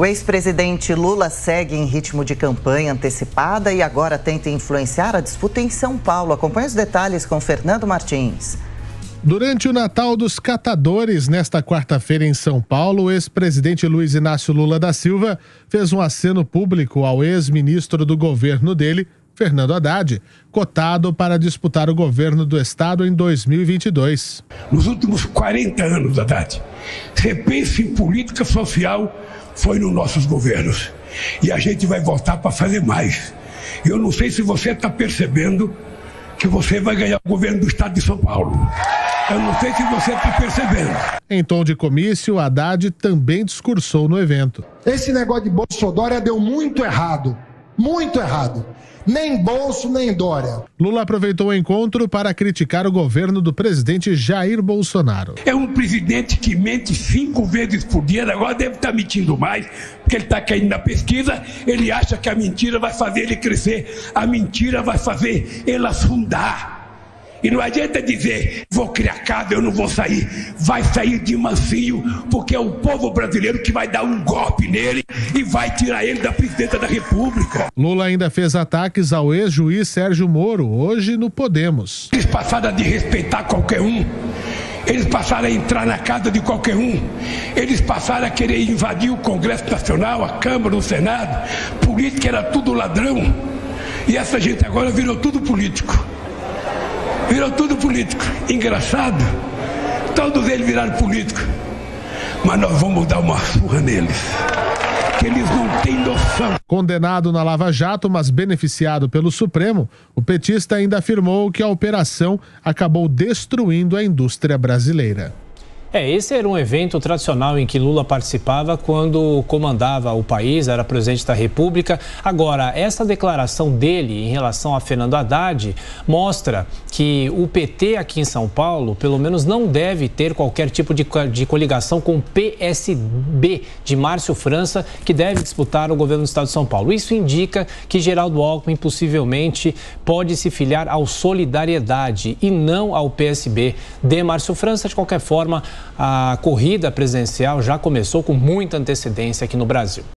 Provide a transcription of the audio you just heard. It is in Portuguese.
O ex-presidente Lula segue em ritmo de campanha antecipada e agora tenta influenciar a disputa em São Paulo. Acompanhe os detalhes com Fernando Martins. Durante o Natal dos Catadores, nesta quarta-feira em São Paulo, o ex-presidente Luiz Inácio Lula da Silva fez um aceno público ao ex-ministro do governo dele, Fernando Haddad, cotado para disputar o governo do estado em 2022. Nos últimos 40 anos, Haddad, repense em política social foi nos nossos governos. E a gente vai voltar para fazer mais. Eu não sei se você está percebendo que você vai ganhar o governo do estado de São Paulo. Eu não sei se você está percebendo. Em tom de comício, Haddad também discursou no evento. Esse negócio de Bolsonaro deu muito errado. Muito errado. Nem Bolso, nem Dória. Lula aproveitou o encontro para criticar o governo do presidente Jair Bolsonaro. É um presidente que mente 5 vezes por dia, agora deve estar mentindo mais, porque ele está caindo na pesquisa, ele acha que a mentira vai fazer ele crescer, a mentira vai fazer ele afundar. E não adianta dizer, vou criar casa, eu não vou sair. Vai sair de mansinho, porque é o povo brasileiro que vai dar um golpe nele e vai tirar ele da presidência da República. Lula ainda fez ataques ao ex-juiz Sérgio Moro, hoje no Podemos. Eles passaram a desrespeitar qualquer um. Eles passaram a entrar na casa de qualquer um. Eles passaram a querer invadir o Congresso Nacional, a Câmara, o Senado. Política era tudo ladrão. E essa gente agora virou tudo político. Virou tudo político. Engraçado. Todos eles viraram políticos. Mas nós vamos dar uma surra neles. Que eles não têm noção. Condenado na Lava Jato, mas beneficiado pelo Supremo, o petista ainda afirmou que a operação acabou destruindo a indústria brasileira. Esse era um evento tradicional em que Lula participava quando comandava o país, era presidente da República. Agora, essa declaração dele em relação a Fernando Haddad mostra que o PT aqui em São Paulo, pelo menos, não deve ter qualquer tipo de coligação com o PSB de Márcio França, que deve disputar o governo do estado de São Paulo. Isso indica que Geraldo Alckmin possivelmente pode se filiar ao Solidariedade e não ao PSB de Márcio França. De qualquer forma, a corrida presidencial já começou com muita antecedência aqui no Brasil.